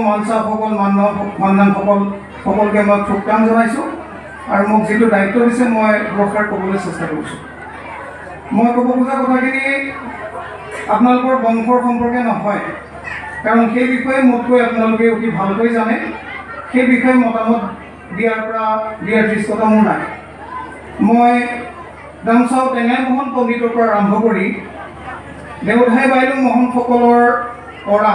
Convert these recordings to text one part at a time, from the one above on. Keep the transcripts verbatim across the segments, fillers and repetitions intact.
মানচাসকল মানৱ মান্নানসকল সকলোকে মই যোগদান জনাইছোঁ আৰু মোক যিটো দায়িত্ব দিছে মই দুআষাৰ ক'বলৈ চেষ্টা কৰিছোঁ। মই ক'ব খোজা কথাখিনি আপোনালোকৰ বংশৰ সম্পৰ্কে নহয়, কাৰণ সেই বিষয়ে মোতকৈ আপোনালোকে অতি ভালকৈ জানে। সেই বিষয়ে মতামত দিয়াৰ পৰা দিয়াৰ দৃষ্টতা মোৰ নাই। মই দামচাও টেঙাই মোহন পণ্ডিতৰ পৰা আৰম্ভ কৰি দেওধাই বাইলুং মহন্তসকলৰ পৰা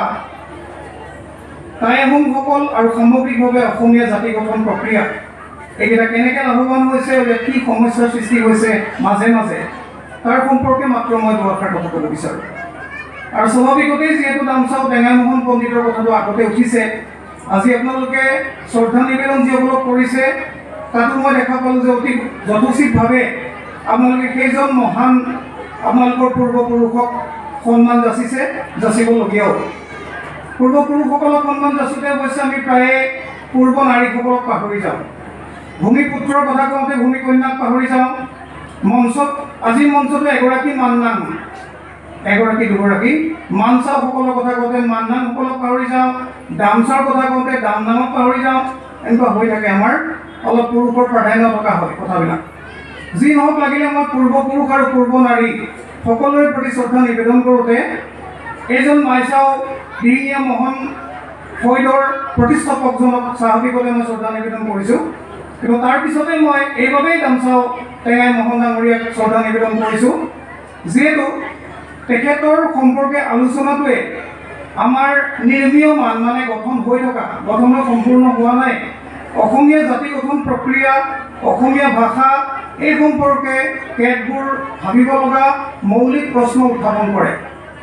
টাই আহোমসকল আৰু সামগ্ৰিকভাৱে অসমীয়া জাতি গঠন প্ৰক্ৰিয়া এইকেইটা কেনেকৈ লাভৱান হৈছে, কি সমস্যাৰ সৃষ্টি হৈছে মাজে মাজে, তাৰ সম্পৰ্কে মাত্ৰ মই দুআষাৰ কথা ক'ব বিচাৰোঁ। আৰু স্বাভাৱিকতেই যিহেতু দামচাও টেঙাই মোহন পণ্ডিতৰ কথাটো আগতে উঠিছে, আজি আপোনালোকে শ্ৰদ্ধা নিবেদন যিসকলক কৰিছে তাতো মই দেখা পালোঁ যে অতি যথোচিতভাৱে আপোনালোকে সেইজন মহান আপোনালোকৰ পূৰ্বপুৰুষক সন্মান যাচিছে, যাচিবলগীয়াও। পূৰ্বপুৰুষসকলক সন্মান যাচোঁতে অৱশ্যে আমি প্ৰায়ে পূৰ্ব নাৰীসকলক পাহৰি যাওঁ। ভূমিপুত্ৰৰ কথা কওঁতে ভূমিকন্যাক পাহৰি যাওঁ। মঞ্চত আজিৰ মঞ্চতো এগৰাকী মান্নান, এগৰাকী দুগৰাকী মানচাসকলৰ কথা কওঁতে মান্নানসকলক পাহৰি যাওঁ। দামচাৰ কথা কওঁতে দামনামক পাহৰি যাওঁ। এনেকুৱা হৈ থাকে, আমাৰ অলপ পুৰুষৰ প্ৰাধান্য থকা হয় কথাবিলাক। যি নহওক লাগিলে মই পূৰ্বপুৰুষ আৰু পূৰ্ব নাৰী সকলোৰে প্ৰতি শ্ৰদ্ধা নিবেদন কৰোঁতে এইজন মাইচাও দিহিঙীয়া মহন ফৈদৰ প্ৰতিষ্ঠাপকজনক স্বাভাৱিকতে মই শ্ৰদ্ধা নিবেদন কৰিছোঁ। কিন্তু তাৰ পিছতে মই এইবাবেই দামচাও টেঙাই মোহন ডাঙৰীয়াক শ্ৰদ্ধা নিবেদন কৰিছোঁ, যিহেতু তেখেতৰ সম্পৰ্কে আলোচনাটোৱে আমাৰ নিৰ্মীয়মান মানে গঠন হৈ থকা, গঠন সম্পূৰ্ণ হোৱা নাই অসমীয়া জাতি গঠন প্ৰক্ৰিয়া, অসমীয়া ভাষা এই সম্পৰ্কে কেতবোৰ ভাবিব লগা মৌলিক প্ৰশ্ন উত্থাপন কৰে।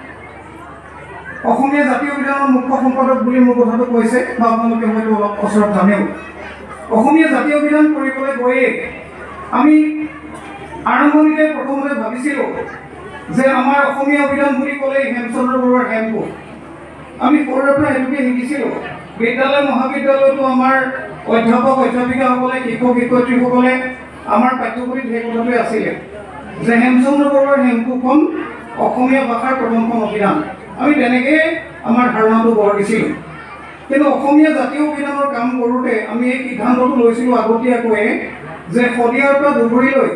অসমীয়া জাতীয় বিধানৰ মুখ্য সম্পাদক বুলি মোৰ কথাটো কৈছে বা আপোনালোকে হয়তো অলপ ওচৰত জানেও। অসমীয়া জাতীয় বিধান কৰিবলৈ গৈয়ে আমি আৰম্ভণিতে প্ৰথমতে ভাবিছিলোঁ যে আমাৰ অসমীয়া অভিধান বুলি ক'লেই হেমচন্দ্ৰ বৰুৱাৰ হেমকো। আমি সৰুৰে পৰা সেইটোকে শিকিছিলোঁ। বিদ্যালয় মহাবিদ্যালয়তো আমাৰ অধ্যাপক অধ্যাপিকাসকলে, শিক্ষক শিক্ষয়িত্ৰীসকলে আমাৰ পাঠ্যপুথিত সেই কথাটোৱে আছিলে যে হেমচন্দ্ৰ বৰুৱাৰ হেমকোখন অসমীয়া ভাষাৰ প্ৰথমখন অভিধান। আমি তেনেকৈ আমাৰ ধাৰণাটো গঢ় দিছিলোঁ। কিন্তু অসমীয়া জাতীয় অভিধানৰ কাম কৰোঁতে আমি এই সিদ্ধান্তটো লৈছিলোঁ আগতীয়াকৈ যে শদিয়াৰ পৰা ধুবুৰীলৈ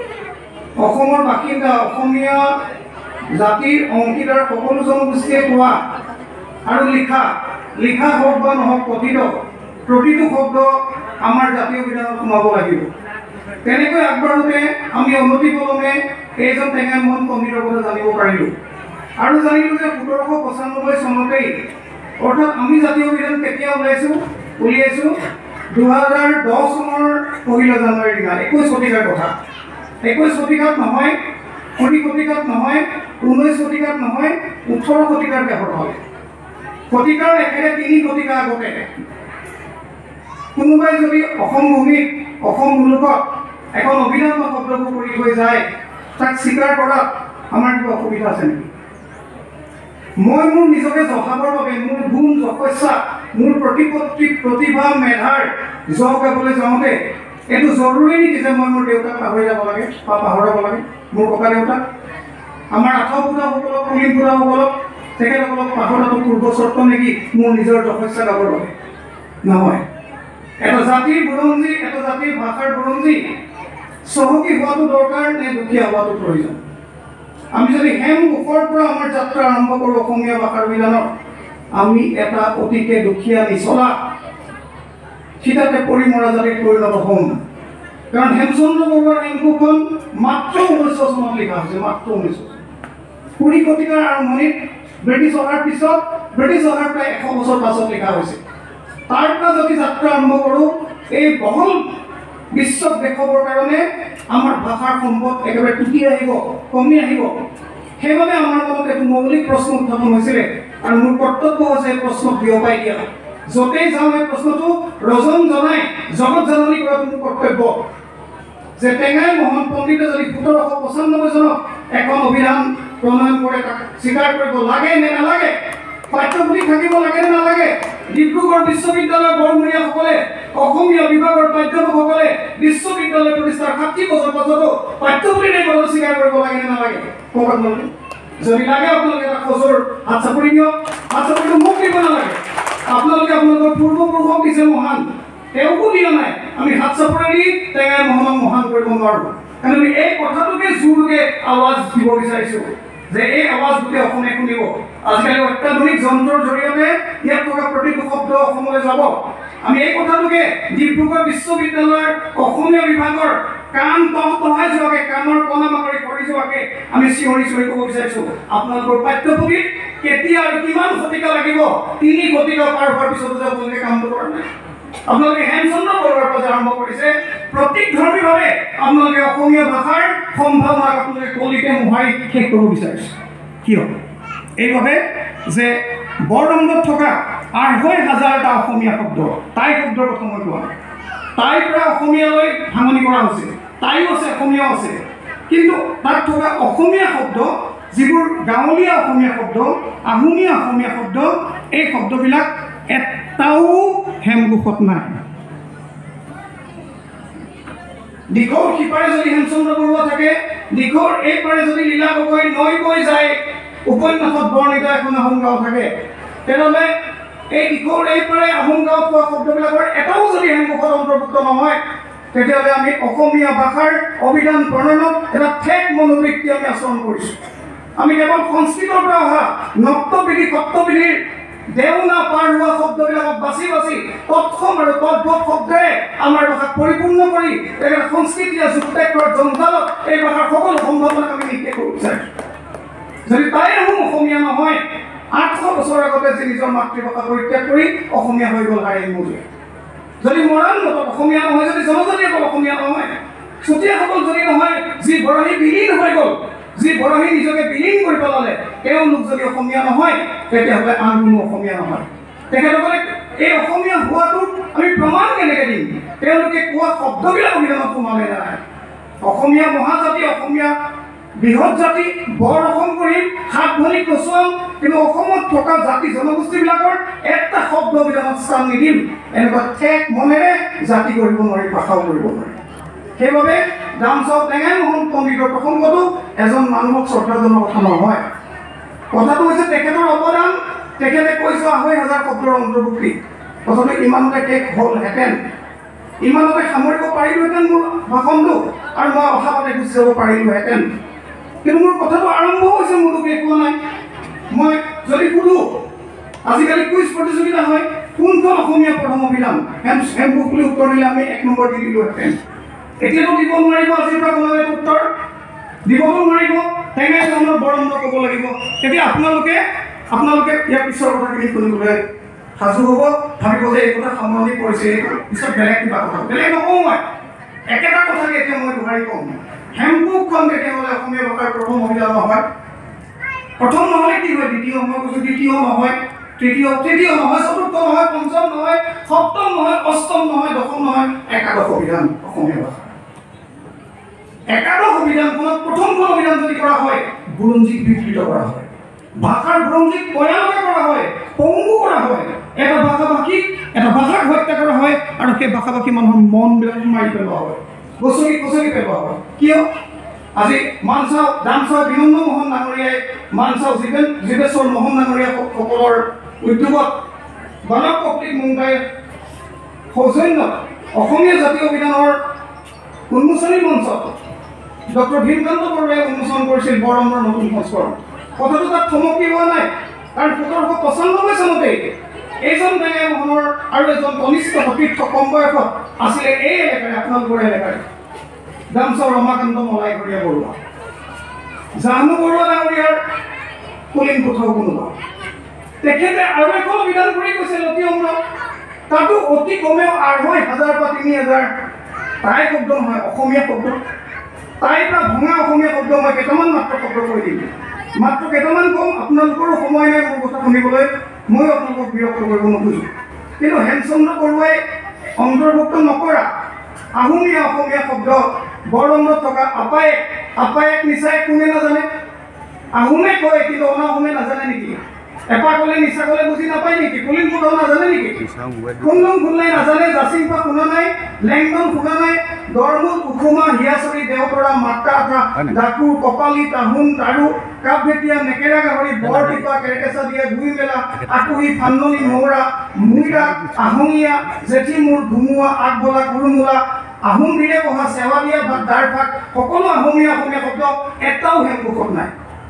অসমৰ বাসিন্দা অসমীয়া জাতিৰ অংশীদাৰ সকলো জনগোষ্ঠীয়ে কোৱা আৰু লিখা লিখা হওক বা নহওক কথিত প্ৰতিটো শব্দ আমাৰ জাতীয় বিধানত সোমাব লাগিব। তেনেকৈ আগবাঢ়োতে আমি অনতিপলমে এইজন টেঙাই মোহন পণ্ডিতৰ কথা জানিব পাৰিলোঁ আৰু জানিলোঁ যে সোতৰশ পঁচানব্বৈ চনতেই, অৰ্থাৎ আমি জাতীয় বিধান কেতিয়া ওলাইছোঁ উলিয়াইছোঁ দুহেজাৰ দহ চনৰ পহিলা জানুৱাৰীৰ দিনা, একৈছ শতিকাৰ কথা। একৈছ শতিকাত নহয়, ষোড়ি শতিকাত নহয়, ঊনৈছ শতিকাত নহয়, ওঠৰ শতিকাৰ শেষত হয়। শতিকাৰ একেৰে তিনি শতিকা আগতে কোনোবাই যদি অসম ভূমিত, অসম মুলুকত এখন অভিধান বা শব্দবোৰ কৰি থৈ যায়, তাক স্বীকাৰ কৰাত আমাৰ কিবা অসুবিধা আছে নেকি? মই মোৰ নিজকে জহাবৰ বাবে, মোৰ গুণ যশস্যা, মোৰ প্ৰতিপত্তি প্ৰতিভা মেধাৰ জহ গাবলৈ যাওঁতে এইটো জৰুৰী নেকি যে মই মোৰ দেউতাক পাহৰি যাব লাগে বা পাহৰাব লাগে, মোৰ ককা দেউতাক? আমাৰ আঠা ফুটাসকলক, কুলি ফুটাসকলক, তেখেতসকলক পাহৰাটো পূৰ্ব চৰ্ত নেকি মোৰ নিজৰ যশস্যা গাবৰ বাবে? নহয়। এটা জাতিৰ বুৰঞ্জী, এটা জাতিৰ ভাষাৰ বুৰঞ্জী চহকী হোৱাটো দৰকাৰ নে দুখীয়া হোৱাটো প্ৰয়োজন? আমি যদি হেম মুখৰ পৰা আমাৰ যাত্ৰা আৰম্ভ কৰোঁ অসমীয়া ভাষাৰ অভিধানত, আমি এটা অতিকে দুখীয়া নিচলা থিতাতে পৰি মৰা জাতিত পৰিণত হ'ম। কাৰণ হেমচন্দ্ৰ বৰুৱাৰ হেমকোখন মাত্ৰ ঊনৈছশ চনত লিখা হৈছে, মাত্ৰ ঊনৈছশ চনত। কুৰি শতিকাৰ আৰম্ভণিত ব্ৰিটিছ অহাৰ পিছত, ব্ৰিটিছ অহাৰ প্ৰায় এশ বছৰ পাছত লিখা হৈছে। তাৰ পৰা যদি যাত্ৰা আৰম্ভ কৰোঁ, এই বহল বিশ্বক দেখাবৰ কাৰণে আমাৰ ভাষাৰ সম্পদ একেবাৰে টুকি আহিব, কমি আহিব। সেইবাবে আমাৰ মনত এইটো মৌলিক প্ৰশ্ন উত্থাপন হৈছিলে আৰু মোৰ কৰ্তব্য হৈছে এই প্ৰশ্নক বিয়পাই দিয়া। য'তেই যাওঁ এই প্ৰশ্নটো ৰজন জনাই জগত জাননী কৰাটো মোৰ কৰ্তব্য যে টেঙাই মোহন পণ্ডিতে যদি সোতৰশ পঁচানব্বৈ চনত এখন অভিধান প্ৰণয়ন কৰে, তাক স্বীকাৰ কৰিব লাগে নে নালাগে? পাঠ্যপুথি থাকিব লাগে নে নালাগে? ডিব্ৰুগড় বিশ্ববিদ্যালয়ৰ বৰমূৰীয়াসকলে, অসমীয়া বিভাগৰ প্ৰাধ্যাপকসকলে বিশ্ববিদ্যালয় প্ৰতিষ্ঠাৰ ষাঠি বছৰ পাছতো পাঠ্যপুথিৰ এই কথা স্বীকাৰ কৰিব লাগে নে নালাগে? কওক আপোনালোকে। যদি লাগে আপোনালোকে এটা খোজৰ হাত চাপৰি দিয়ক, হাত চাপৰিটো মোক দিব নালাগে। আপোনালোকে আপোনালোকৰ পূৰ্বপুৰুষক দিছে মহান, তেওঁকো দিয়া নাই। আমি হাত চাপৰি টেঙাই মহানক মহান কৰিব নোৱাৰোঁ। কাৰণ এই কথাটোকে জোৰকে আৱাজ দিব বিচাৰিছোঁ যে এই আৱাজ গোটেই অসমে শুনিব। আজিকালি অত্যাধুনিক যন্ত্ৰৰ জৰিয়তে ইয়াত থকা প্ৰতিটো শব্দ অসমলৈ যাব। আমি এই কথাটোকে ডিব্ৰুগড় বিশ্ববিদ্যালয়ৰ অসমীয়া বিভাগৰ কাণ তহতহাই যোৱাকে, কাণৰ কণা মাৰি কৰি যোৱাকে আমি চিঞৰি চিঞৰি ক'ব বিচাৰিছোঁ, আপোনালোকৰ পাঠ্যপুথিত কেতিয়া আৰু কিমান শতিকা লাগিব? তিনি শতিকা পাৰ হোৱাৰ পিছতো যে আপোনালোকে কামটো কৰা নাই। আপোনালোকে হেমচন্দ্ৰ বৰুৱাৰ পৰা আৰম্ভ কৰিছে প্ৰতীকধৰ্মীভাৱে আপোনালোকে অসমীয়া ভাষাৰ সম্ভাৱনাক আপোনালোকে কলিতে মোহাৰি শেষ কৰিব বিচাৰিছে। কিয়? এইভাৱে যে বৰদমনত থকা আঢ়ৈ হাজাৰটা অসমীয়া শব্দ, তাই শব্দৰ কথা মই কোৱা নাই, তাইৰ পৰা অসমীয়ালৈ ভাঙনি কৰা হৈছে, তাইও আছে অসমীয়াও আছে, কিন্তু তাত থকা অসমীয়া শব্দ যিবোৰ গাঁৱলীয়া অসমীয়া শব্দ, আহোমীয়া অসমীয়া শব্দ, এই শব্দবিলাক এটাও হেমকোষত নাই। দিশৰ সিপাৰে যদি হেমচন্দ্ৰ বৰুৱা থাকে, দিশৰ এইপাৰে যদি লীলা গগৈ নৈ বৈ যায়, উপন্যাসত বৰ্ণিত এখন আহোম গাঁও থাকে, তেনেহ'লে এই দিশৰ এইপাৰে আহোম গাঁৱত পোৱা শব্দবিলাকৰ এটাও যদি হেমকোষত অন্তৰ্ভুক্ত নহয়, তেতিয়াহ'লে আমি অসমীয়া ভাষাৰ অভিধান প্ৰণয়নত এটা ঠেক মনোবৃত্তি আমি আচৰণ কৰিছোঁ। আমি কেৱল সংস্কৃতৰ পৰা অহা নক্তবিধি সপ্তবিধিৰ দেওনা পাৰ হোৱা শব্দবিলাকক বাছি বাছি তৎসম আৰু তদ্ভৱ শব্দৰে আমাৰ ভাষাক পৰিপূৰ্ণ কৰি তেখেতে সংস্কৃতিৰে যুক্তাই কৰাৰ জঞ্জালত এই ভাষাৰ সকলো সম্ভাৱনাক আমি নিক্ষেপ কৰিব বিচাৰিছোঁ। যদি তাই আহোম অসমীয়া নহয়, আঠশ বছৰ আগতে যে নিজৰ মাতৃভাষা পৰিত্যাগ কৰি অসমীয়া হৈ গ'ল হাৰে মোজে, যদি মৰাণ মতত অসমীয়া নহয়, যদি জনজাতিসকল অসমীয়া নহয়, চুতীয়াসকল যদি নহয়, যি বৰাহী বিলীন হৈ গ'ল, যি বৰাহী নিজকে বিলীন কৰি পেলালে, তেওঁলোক যদি অসমীয়া নহয়, তেতিয়াহ'লে আন কোনো অসমীয়া নহয়। তেখেতসকলে এই অসমীয়া হোৱাটোক আমি প্ৰমাণ কেনেকৈ দিম? তেওঁলোকে কোৱা শব্দবিলাক অভিধানত সোমালে নাই। অসমীয়া মহাজাতি, অসমীয়া বৃহৎ জাতি, বৰ অসম কৰিম, সাত ভনী কচুৱাম, কিন্তু অসমত থকা জাতি জনগোষ্ঠীবিলাকৰ এটা শব্দ অভিধানত স্থান নিদিম, এনেকুৱা ঠেক মনেৰে জাতি কৰিব নোৱাৰি, ভাষাও কৰিব নোৱাৰি। সেইবাবে দামচাও টেঙাই মোহন পণ্ডিতৰ প্ৰসংগটো এজন মানুহক শ্ৰদ্ধা জনোৱাৰ কথা নহয়। কথাটো হৈছে তেখেতৰ অৱদান, তেখেতে কৈছে আঢ়ৈ হাজাৰ শব্দৰ অন্তৰ্ভুক্তি। কথাটো ইমানতে শেষ হ'লহেঁতেন, ইমানতে সামৰিব পাৰিলোহেঁতেন মোৰ ভাষণটো, আৰু মই অহাপাতে গুচি যাব পাৰিলোহেঁতেন। কিন্তু মোৰ কথাটো আৰম্ভ হৈছে, মোৰতো শেষ হোৱা নাই। মই যদি সোধোঁ, আজিকালি কুইজ প্ৰতিযোগিতা হয়, কোনখন অসমীয়া প্ৰথম অভিধান, হেম হেমকোষ বুলি উত্তৰ দিলে আমি এক নম্বৰ দি দিলোহেঁতেন। এতিয়াতো দিব নোৱাৰিব, আজিৰ পৰা কোনোবাই উত্তৰ দিবতো নোৱাৰিব, টেঙাই মনৰ বৰম্ব ক'ব লাগিব। তেতিয়া আপোনালোকে আপোনালোকে ইয়াৰ পিছৰ কথাখিনি শুনিবলৈ সাজু হ'ব, ভাবিব যে এই কথা সামৰণি পৰিছে, পিছত বেলেগ কিবা কথা, বেলেগ নকওঁ মই, একেটা কথাকে এতিয়া মই দোহাৰি কওঁ। হেমকোষখন তেতিয়াহ'লে অসমীয়া ভাষাৰ প্ৰথম অভিধান নহয়। প্ৰথম নহ'লে কি হয়? দ্বিতীয় মই কৈছোঁ, দ্বিতীয় নহয়, তৃতীয় তৃতীয় নহয়, চতুৰ্থ নহয়, পঞ্চম নহয়, সপ্তম নহয়, অষ্টম নহয়, দশম নহয়, একাদশ অভিধান অসমীয়া ভাষা। একাদশ অভিধানখনত প্ৰথমখন অভিধান যদি কৰা হয়, বুৰঞ্জীক বিকৃত কৰা হয়, ভাষাৰ বুৰঞ্জীক ভয়ানকে কৰা হয়, পংগু কৰা হয়, এটা ভাষা ভাষীক এটা ভাষাক হত্যা কৰা হয়, আৰু সেই ভাষা ভাষী মানুহৰ মনবিলাক মাৰি পেলোৱা হয়, গছকি গছকি পেলোৱা হয়। কিয়? আজি মানচাও দামচাও বিনন্দ মোহন ডাঙৰীয়াই, মানচাও জীৱেন জীৱেশ্বৰ মোহন ডাঙৰীয়া সকলৰ উদ্যোগত বানক প্ৰকৃতিক মুংগাই সৌজন্যত অসমীয়া জাতীয় অভিধানৰ উন্মোচনী মঞ্চত ডক্টৰ ভীমকান্ত বৰুৱাই উন্মোচন কৰিছিল বৰম্বৰ নতুন সংস্কৰণ। কথাটো তাত থমকি হোৱা নাই, কাৰণ সোতৰশ পঁচানব্বৈ চনতেই এইজন টেঙাই মোহনৰ আৰু এজন কনিষ্ঠ সতীৰ্থ কম বয়সত আছিলে এই এলেকাৰে, আপোনালোকৰ এলেকাৰে, দামচাও ৰমাকান্ত মলাইঘৰীয়া বৰুৱা, জাহ্নু বৰুৱা ডাঙৰীয়াৰ কলিং কোঠাও কোনোবা। তেখেতে আৰু এখন অভিধান কৰি কৈছে লতি অম্ল, তাতো অতি কমেও আঢ়ৈ হাজাৰ বা তিনি হাজাৰ তাই শব্দ নহয়, অসমীয়া শব্দ। তাইৰ পৰা ভঙা অসমীয়া শব্দ মই কেইটামান মাত্ৰ শব্দ কৰি দিম, মাত্ৰ কেইটামান কম, আপোনালোকৰো সময় নাই মোৰ কথা শুনিবলৈ, ময়ো আপোনালোকক বিৰক্ত কৰিব নোখোজোঁ। কিন্তু হেমচন্দ্ৰ বৰুৱাই অন্তৰ্ভুক্ত নকৰা আহোমীয়া অসমীয়া শব্দ বৰদমনত থকা আপায়েক, আপায়েক নিচাই কোনে নাজানে? আহোমে কয়, কিন্তু অনা আহোমে নাজানে নেকি? এপা ক'লে নিচা ক'লে বুজি নাপায় নেকি? কলিং কোঠাও নাজানে নেকি? খুন্দং খুন্দাই নাজানে, জাচিংপা শুনা নাই, লেংডন শুনা নাই, দৰমুল উখুমা হিয়াচৰি দেওতৰা মাত্ৰা আঠা ডাকু কপালী তাহুন তাৰু কাপ ভেটিয়া নেকেৰা গাহৰি বৰ টিপা কেৰেকেচা দিয়া গুই মেলা আকুহি ফান্ননি মৌৰা মুইৰা আহঙীয়া জেঠি মূৰ ধুমুৱা আগবলা কুৰুমূলা আহোম বীৰে বহা চেৱালীয়া বা দাৰ ফাক সকলো আহোমীয়া অসমীয়া শব্দ এটাও হেমকোষত নাই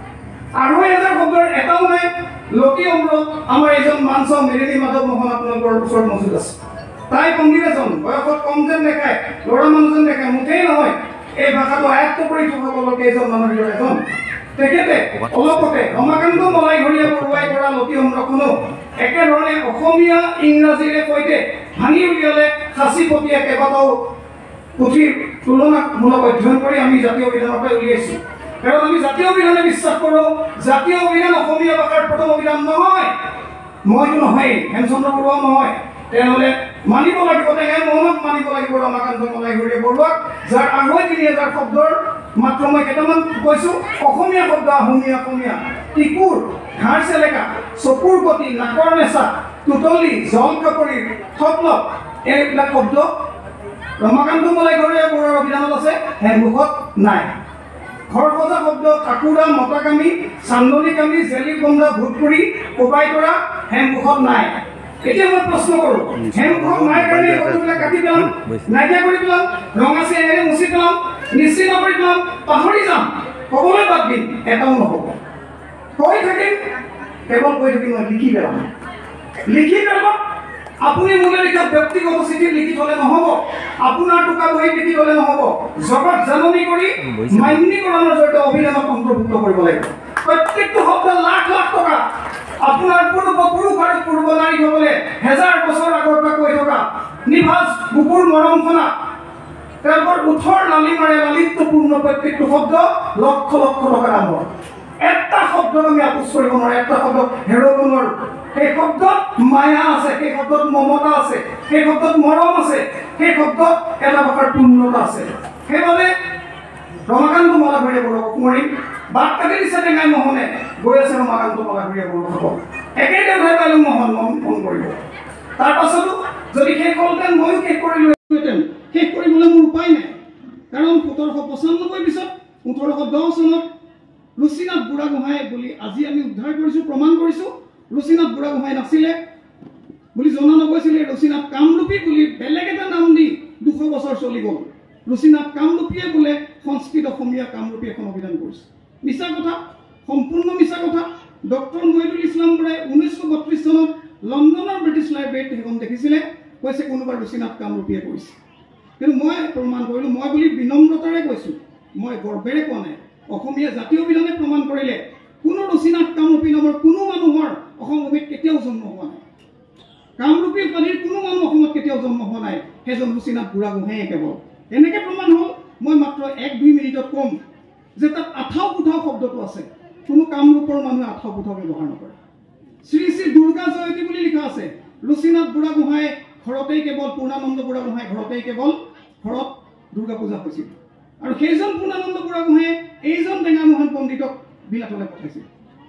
আঢ়ৈ হাজাৰ শব্দৰ এটাও নাই লতি অম্ৰ আমাৰ এজন মানস মেৰিনী মাধৱ মোহন আপোনালোকৰ ওচৰত মজুত আছে তাই পণ্ডিত এজন বয়সত কম যেন দেখায় ল'ৰা মানুহ যেন দেখায় মুঠেই নহয় এই ভাষাটো আয়ত্ত কৰি থকাসকলৰ কেইজন মানুহৰ এজন তেখেতে অলপতে ৰমাকান্ত মলাইঘৰীয়া বৰুৱাই কৰা লতি অম্ৰখনো একেধৰণে অসমীয়া ইংৰাজীৰে সৈতে ভাঙি উলিয়ালে সাঁচিপতীয়া কেইবাটাও পুথিৰ তুলনামূলক অধ্যয়ন কৰি আমি জাতীয় অভিধানতে উলিয়াইছোঁ কাৰণ আমি জাতীয় অভিধানে বিশ্বাস কৰোঁ জাতীয় অভিধান অসমীয়া ভাষাৰ প্ৰথম অভিধান নহয় মইতো নহয় হেমচন্দ্ৰ বৰুৱা নহয় তেনেহ'লে মানিব লাগিব টেঙাই মোহনক মানিব লাগিব ৰমাকান্ত মলাইঘৰীয়া বৰুৱাক যাৰ আঢ়ৈ তিনি হাজাৰ শব্দৰ মাত্ৰ মই কেইটামান কৈছোঁ অসমীয়া শব্দ আহোমীয়া অসমীয়া টিকুৰ ঘাৰ চেলেকা চকুৰ গতি নাকৰ নেচা টুটলি জল কাপৰি থপলক এইবিলাক শব্দ ৰমাকান্ত মলাইঘৰীয়া বৰুৱাৰ অভিধানত আছে হেমকোষত নাই ঘৰ সজা শব্দ কাকুৰা মতাকামী চান্দনিকামী জেলি বন্ধা ভূতপুৰী কোবাই কৰা হেমকোষত নাই এতিয়া মই প্ৰশ্ন কৰোঁ হেমকোষত নাই কাৰণে শব্দবিলাক কাটি পেলাম নাইকিয়া কৰি পেলাম ৰঙা চেহেৰে মুচি পেলাম নিশ্চিত কৰি পেলাম পাহৰি যাম ক'বলৈ বাদ দিম এটাও নহ'ব কৈ থাকিম কেৱল কৈ থাকিম মই লিখি পেলাম লিখি পেলাম আপুনি মোলে লিখা ব্যক্তিগত চিঠি লিখি থলে নহ'ব আপোনাৰ টুকা বহীত লিখি থলে নহ'ব জগত জাননী কৰি মান্যীকৰণৰ জৰিয়তে অভিধানত অন্তৰ্ভুক্ত কৰিব লাগিব প্ৰত্যেকটো শব্দ লাখ লাখ টকা আপোনাৰ পূৰ্বপুৰুষ আৰু পূৰ্ব নাৰীসকলে হেজাৰ বছৰ আগৰ পৰা কৈ থকা নিভাজ বুকুৰ মৰমখনা তেওঁলোকৰ ওঠৰ লালি মাৰে লালিত্যপূৰ্ণ প্ৰত্যেকটো শব্দ লক্ষ লক্ষ টকাৰ দাম এটা শব্দ আমি আপোচ কৰিব নোৱাৰোঁ এটা শব্দ হেৰুৱাব নোৱাৰোঁ সেই শব্দত মায়া আছে সেই শব্দত মমতা আছে সেই শব্দত মৰম আছে সেই শব্দত এটা ভাষাৰ পূৰ্ণতা আছে সেইবাবে ৰমাকান্ত মলাঘৰীয়া বৰুৱাক সোঁৱৰিম বাট কাটি দিছে টেঙাই মোহনে গৈ আছে ৰমাকান্ত মলাঘৰীয়া বৰুৱা একেই দেউধাই পালোঁ মোহন মন কৰিব তাৰ পাছতো যদি শেষ হ'লহেঁতেন ময়ো শেষ কৰিলোহেঁতেন শেষ কৰিবলৈ মোৰ উপায় নাই কাৰণ সোতৰশ পঁচানব্বৈ পিছত ওঠৰশ দহ চনত ৰুচিনাথ বুঢ়াগোহাঁই বুলি আজি আমি উদ্ধাৰ কৰিছোঁ প্ৰমাণ কৰিছোঁ ৰুচিনাথ বুঢ়াগোহাঁই নাছিলে বুলি জনা নগৈছিলে ৰুচিনাথ কামৰূপী বুলি বেলেগ এটা নাম দি দুশ বছৰ চলি গ'ল ৰুচিনাথ কামৰূপীয়ে বোলে সংস্কৃত অসমীয়া কামৰূপী এখন অভিধান কৰিছে মিছা কথা সম্পূৰ্ণ মিছা কথা ডক্টৰ মহিদুল ইছলাম বৰাই ঊনৈছশ বত্ৰিছ চনত লণ্ডনৰ ব্ৰিটিছ লাইব্ৰেৰীত সেইখন দেখিছিলে কৈছে কোনোবা ৰুচিনাথ কামৰূপীয়ে কৰিছে কিন্তু মই প্ৰমাণ কৰিলোঁ মই বুলি বিনম্ৰতাৰে কৈছোঁ মই গৰ্বেৰে কোৱা নাই অসমীয়া জাতীয় অভিধানে প্ৰমাণ কৰিলে কোনো ৰুচিনাথ কামৰূপী নামৰ কোনো মানুহৰ অসম ভূমিত কেতিয়াও জন্ম হোৱা নাই কামৰূপী উপাধিৰ কোনো মানুহ অসমত কেতিয়াও জন্ম হোৱা নাই সেইজন ৰুচিনাথ বুঢ়াগোহাঁয়ে কেৱল এনেকৈ প্ৰমাণ হ'ল মই মাত্ৰ এক দুই মিনিটত ক'ম যে তাত আঠাও পুঠাও শব্দটো আছে কোনো কামৰূপৰ মানুহে আঠাও পুঠাও ব্যৱহাৰ নকৰে শ্ৰী শ্ৰী দুৰ্গা জয়ন্তী বুলি লিখা আছে ৰুচিনাথ বুঢ়াগোহাঁয়ে ঘৰতেই কেৱল পূৰ্ণানন্দ বুঢ়াগোহাঁই ঘৰতেই কেৱল ঘৰত দুৰ্গা পূজা হৈছিল আৰু সেইজন পূৰ্ণানন্দ বুঢ়াগোহাঁয়ে এইজন টেঙাই মোহন পণ্ডিতক বিলাতলৈ পঠাইছিল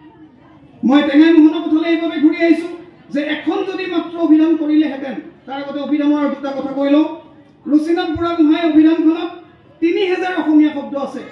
মই টেঙাই মোহনৰ কথালৈ এইভাৱে ঘূৰি আহিছোঁ যে এখন যদি মাত্ৰ অভিধান কৰিলেহেঁতেন তাৰ আগতে অভিধানৰ আৰু দুটা কথা কৈ লওঁ ৰুচিনাথ বুঢ়াগোহাঁই অভিধানখনত তিনি হেজাৰ অসমীয়া শব্দ আছে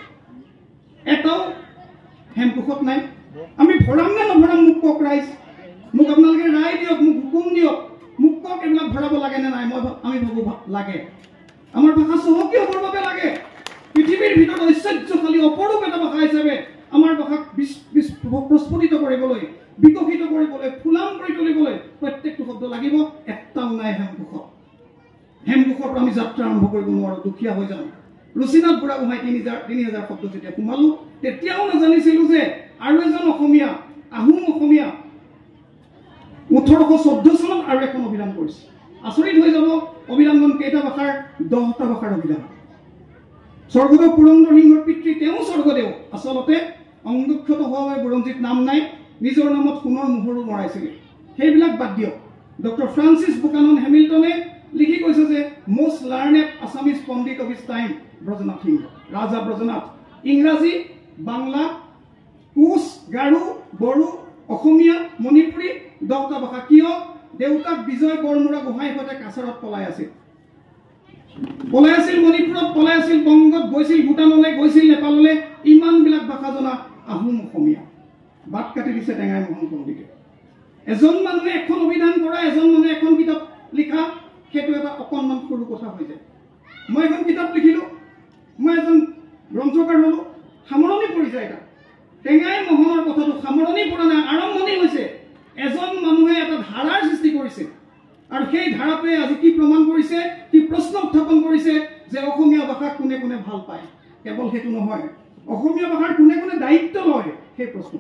এটাও হেমকোষত নাই আমি ভৰাম নে নভৰাম মোক কওক ৰাইজ মোক আপোনালোকে ৰায় দিয়ক মোক হুকুম দিয়ক মোক কওক এইবিলাক ভৰাব লাগে নে নাই মই আমি ভাবোঁ লাগে আমাৰ ভাষা চহকী হ'বৰ বাবে লাগে পৃথিৱীৰ ভিতৰত ঐশ্বৰ্যশালী অপৰূপ এটা ভাষা হিচাপে আমাৰ ভাষাক প্ৰস্ফুটিত কৰিবলৈ বিকশিত কৰিবলৈ ফুলাম কৰি তুলিবলৈ প্ৰত্যেকটো শব্দ লাগিব এটাও নাই হেমকোষত হেমকোষৰ পৰা আমি যাত্ৰা আৰম্ভ কৰিব নোৱাৰোঁ দুখীয়া হৈ যাওঁ ৰুচিনাথ বুঢ়াগোহাঁই তিনি হাজাৰ তিনি হাজাৰ শব্দ যেতিয়া সোমালোঁ তেতিয়াও নাজানিছিলোঁ যে আৰু এজন অসমীয়া আহোম অসমীয়া ওঠৰশ চৈধ্য চনত আৰু এখন অভিধান কৰিছে আচৰিত হৈ যাব অভিধানখন কেইটা ভাষাৰ দহটা ভাষাৰ অভিধান স্বৰ্গদেউ পুৰন্দৰ সিংহৰ পিতৃ তেওঁ স্বৰ্গদেউ আচলতে অংগক্ষত হোৱা বাবে বুৰঞ্জীত নাম নাই নিজৰ নামত সোণৰ মোহৰো মৰাইছিলে সেইবিলাক বাদ দিয়ক ডক্টৰ ফ্ৰান্সিছ বুকানন হেমিল্টনে লিখি কৈছে যে most learned Assamese pandit of his time Brajanath Singha Raja Brajanath ইংৰাজী বাংলা কোচ গাৰো বড়ো অসমীয়া মণিপুৰী দহটা ভাষা কিয় দেউতাক বিজয় বৰমুৰা গোহাঁইৰ সৈতে কাছাৰত পলাই আছিল পলাই আছিল মণিপুৰত, পলাই আছিল বংগত, গৈছিল ভূটানলৈ, গৈছিল নেপাললৈ, ইমানবিলাক ভাষা জনা আহোম অসমীয়া বাট কাটি দিছে টেঙাই মোহন পণ্ডিতে। এজন মানুহে এখন অভিধান কৰা, এজন মানুহে এখন কিতাপ লিখা, সেইটো এটা অকণমান সৰু কথা হৈ যায়। মই এখন কিতাপ লিখিলোঁ, মই এজন গ্ৰন্থকাৰ হ'লোঁ, সামৰণি পৰি যায়। এটা টেঙাই মোহনৰ কথাটো সামৰণি পৰা নাই, আৰম্ভণি হৈছে। এজন মানুহে এটা ধাৰাৰ সৃষ্টি কৰিছে, আৰু সেই ধাৰাটোৱে আজি কি প্ৰমাণ কৰিছে, কি প্ৰশ্ন উত্থাপন কৰিছে যে অসমীয়া ভাষাক কোনে কোনে ভাল পায়। কেৱল সেইটো নহয়, অসমীয়া ভাষাৰ কোনে কোনে দায়িত্ব লয় সেই প্ৰশ্ন।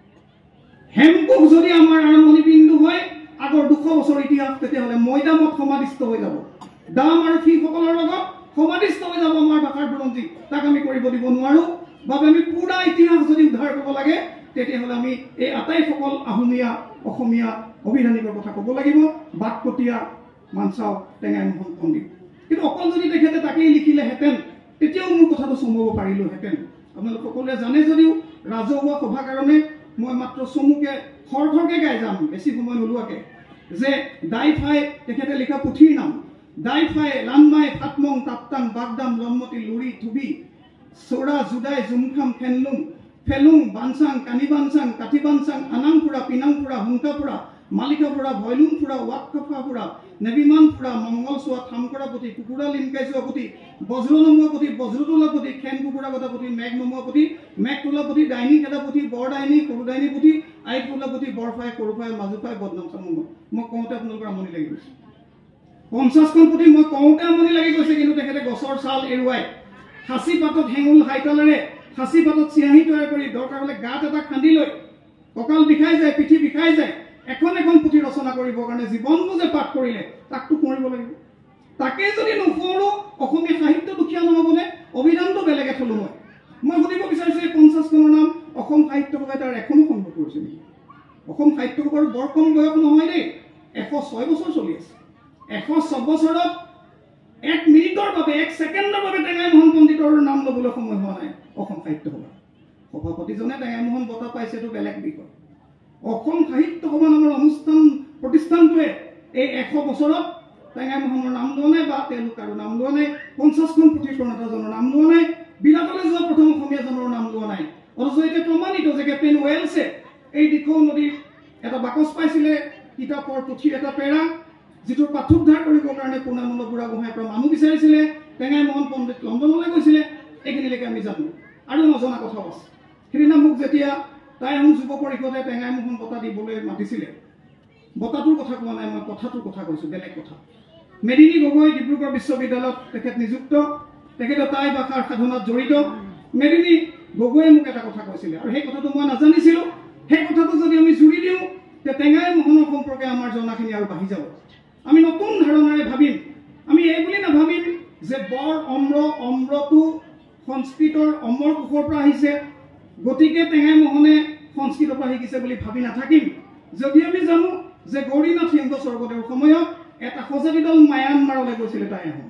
হেমকোষ যদি আমাৰ আৰম্ভণি বিন্দু হয়, আগৰ দুশ বছৰ ইতিহাস, তেতিয়াহ'লে মৈদামত সমাধিস্থ হৈ যাব। দাম আৰু ফিসকলৰ লগত সমাধিস্থ হৈ যাব আমাৰ ভাষাৰ বুৰঞ্জী। তাক আমি কৰিব দিব নোৱাৰোঁ। বাবে আমি পুৰা ইতিহাস যদি উদ্ধাৰ কৰিব লাগে, তেতিয়াহ'লে আমি এই আটাইসকল আহোমীয়া অসমীয়া অভিধানিকৰ কথা ক'ব লাগিব। বাটকটীয়া মানচাও টেঙাই মোহন পণ্ডিত। কিন্তু অকল যদি তেখেতে তাকেই লিখিলেহেঁতেন, তেতিয়াও মোৰ কথাটো চমুব পাৰিলোহেঁতেন। আপোনালোক সকলোৱে জানে যদিও ৰাজহুৱা সভাৰ কাৰণে মই মাত্ৰ চমুকে খৰ খৰকে গাই যাম, বেছি সময় নোলোৱাকে, যে দাইফাই তেখেতে লিখা পুথিৰ নাম। দাইফাই, লানমাই, ফাটমং, তাপ্তাং, বাগদাম, লম্মতি, লুৰি, থুবি, চৌৰা, জুদাই, জুমখাম, ফেনলুং, ফেলুং, বানচাং, কানি বানচাং, কাঠি বানচাং, আনাংফুৰা, পিনাংফুৰা, হুংকাফুৰা, মালিকাফুৰা, ভয়লুংফুৰা, ৱাটকাফাফুৰা, নেবিমানফুৰা, মংগলচোৱা, থামকৰা পুথি, কুকুৰা লিমকাই যোৱা পুথি, বজ্ৰ নমোৱা পুথি, বজ্ৰ তোলা পুথি, খেন কুকুৰা গতা পুথি, মেঘ নমোৱা পুথি, মেঘ তোলা পুথি, ডাইনী খেদা পুথি, বৰ ডাইনী, সৰু ডাইনী পুথি, আইত তোলা পুথি, বৰফাই, সৰুফাই, মাজুফাই, বদনাম চামুংগ। মই কওঁতে আপোনালোকৰ আমনি লাগি গৈছে। পঞ্চাছখন পুথি মই কওঁতে আমনি লাগি গৈছে, কিন্তু তেখেতে গছৰ ছাল এৰুৱাই সাঁচি পাতত হেঙুল হাইতালেৰে সাঁচি পাতত চিয়াহী তৈয়াৰ কৰি দৰকাৰ হ'লে গাত এটা খান্দি লৈ, কঁকাল বিষাই যায়, পিঠি বিষাই যায়, এখন এখন পুথি ৰচনা কৰিবৰ কাৰণে জীৱনটো যে পাঠ কৰিলে, তাকতো কৰিব লাগিব। তাকে যদি নকৰোঁ, অসমীয়া সাহিত্য দুখীয়া নহ'বনে? অভিধানটো বেলেগে থলোঁ। মই মই সুধিব বিচাৰিছোঁ, এই পঞ্চাছখনৰ নাম অসম সাহিত্য সভাই তাৰ এখনো সংগ্ৰহ কৰিছে নেকি? অসম সাহিত্য সভাৰ বৰ কম বয়স নহয় দেই, এশ ছয় বছৰ চলি আছে। এশ ছবছৰত এক মিনিটৰ বাবে, এক ছেকেণ্ডৰ বাবে টেঙাই মোহন পণ্ডিতৰ নাম ল'বলৈ সময় হোৱা নাই অসম সাহিত্য সভা। সভাপতিজনে টেঙাই মোহন বঁটা পাইছে, এইটো বেলেগ বিষয়। অসম সাহিত্য সভা নামৰ অনুষ্ঠান প্ৰতিষ্ঠানটোৱে এই এশ বছৰত টেঙাই মোহনৰ নাম লোৱা নাই, বা তেওঁলোক আৰু নাম লোৱা নাই। পঞ্চাছখন পুথিৰ প্ৰণেতাজনৰ নাম লোৱা নাই। বিলাতলৈ যোৱা প্ৰথম অসমীয়াজনৰ নাম লোৱা নাই। অথচ এতিয়া প্ৰমাণিত যে কেপ্টেইন ৱেলছে এই দিখৌ নদীত এটা বাকচ পাইছিলে, কিতাপৰ পুথিৰ এটা পেৰা, যিটোৰ পাঠোদ্ধাৰ কৰিবৰ কাৰণে পূৰ্ণানন্দ বুঢ়াগোহাঁইৰ পৰা মানুহ বিচাৰিছিলে। টেঙাই মোহন পণ্ডিত লণ্ডনলৈ গৈছিলে। এইখিনিলৈকে আমি জানো, আৰু নজনা কথাও আছে। সেইদিনা মোক যেতিয়া তাই আহোম যুৱ পৰিষদে টেঙাই মোহন বঁটা দিবলৈ মাতিছিলে, বঁটাটোৰ কথা কোৱা নাই, মই কথাটোৰ কথা কৈছোঁ, বেলেগ কথা। মেদিনী গগৈ ডিব্ৰুগড় বিশ্ববিদ্যালয়ত তেখেত নিযুক্ত, তেখেতে টাই ভাষাৰ সাধনাত জড়িত। মেদিনী গগৈয়ে মোক এটা কথা কৈছিলে, আৰু সেই কথাটো মই নাজানিছিলোঁ। সেই কথাটো যদি আমি জুৰি দিওঁ, তে টেঙাই মোহনৰ সম্পৰ্কে আমাৰ জনাখিনি আৰু বাঢ়ি যাব। আমি নতুন ধাৰণাৰে ভাবিম। আমি এই বুলি নাভাবিম যে বৰ অম্ৰ, অম্ৰটো সংস্কৃতৰ অমৰ কোষৰ পৰা আহিছে, গতিকে টেঙাই মোহনে সংস্কৃতৰ পৰা শিকিছে বুলি ভাবি নাথাকিম। যদি আমি জানো যে গৌৰীনাথ সিংহ স্বৰ্গদেৱৰ সময়ত এটা সজাতি দল মায়ানমাৰলৈ গৈছিলে, টাই আহোম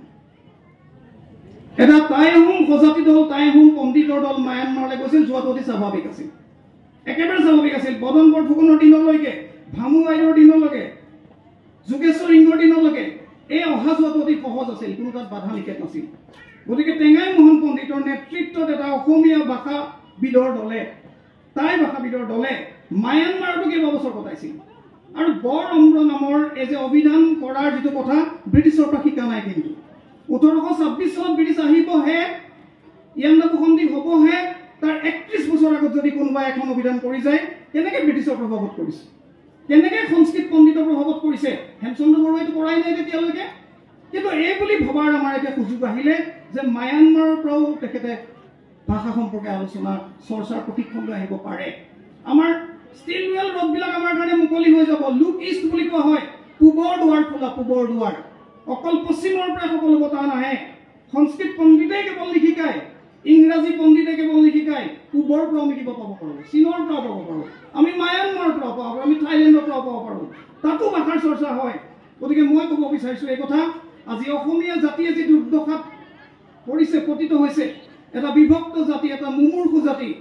এটা টাই আহোম সজাতি দল, টাই আহোম পণ্ডিতৰ দল মায়ানমাৰলৈ গৈছিল। যোৱাটো অতি স্বাভাৱিক আছিল, একেবাৰে স্বাভাৱিক আছিল। বদন বৰফুকনৰ দিনলৈকে, ভামু আইৰ দিনলৈকে, যোগেশ্বৰ সিংহৰ দিনলৈকে এই অহা যোৱাটো অতি সহজ আছিল, কোনো তাত বাধা নিষেধ নাছিল। গতিকে টেঙাই মোহন পণ্ডিতৰ নেতৃত্বত এটা অসমীয়া ভাষাবিদৰ দলে, টাই ভাষাবিদৰ দলে মায়ানমাৰতো কেইবাবছৰ কটাইছিল। আৰু বৰ অম্ৰ নামৰ এই যে অভিধান কৰাৰ যিটো কথা, ব্ৰিটিছৰ পৰা শিকা নাই। কিন্তু ওঠৰশ ছাব্বিছ চনত ব্ৰিটিছ আহিবহে, ইয়াণ্ডাবু সন্ধি হ'বহে, তাৰ একত্ৰিছ বছৰ আগত যদি কোনোবাই এখন অভিধান কৰি যায়, কেনেকৈ ব্ৰিটিছৰ প্ৰভাৱত কৰিছে, কেনেকৈ সংস্কৃত পণ্ডিতৰ প্ৰভাৱত কৰিছে, হেমচন্দ্ৰ বৰুৱাইটো কৰাই নাই তেতিয়ালৈকে। কিন্তু এই বুলি ভবাৰ আমাৰ এতিয়া সুযোগ আহিলে যে মায়ানমাৰৰ পৰাও তেখেতে ভাষা সম্পৰ্কে আলোচনা, চৰ্চাৰ প্ৰশিক্ষণ লৈ আহিব পাৰে। আমাৰ ষ্টিল ৱেল ৰ'ডবিলাক আমাৰ কাৰণে মুকলি হৈ যাব। লুক ইষ্ট বুলি কোৱা হয়, পূবৰ দুৱাৰ খোলা, পূবৰ দুৱাৰ। অকল পশ্চিমৰ পৰা সকলো বতাহ নাহে। সংস্কৃত পণ্ডিতে কেৱল নিশিকায়, ইংৰাজী পণ্ডিতে কেৱল নিশিকায়, পূবৰ পৰাও আমি কিবা পাব পাৰোঁ, চীনৰ পৰাও পাব পাৰোঁ, আমি মায়ানমাৰৰ পৰাও পাব পাৰোঁ, আমি থাইলেণ্ডৰ পৰাও পাব পাৰোঁ। তাতো ভাষাৰ চৰ্চা হয়। গতিকে মই ক'ব বিচাৰিছোঁ এই কথা, আজি অসমীয়া জাতিয়ে যি দুৰ্দশাত পৰিছে, পতিত হৈছে, এটা বিভক্ত জাতি, এটা মুমূৰ্ষু জাতি,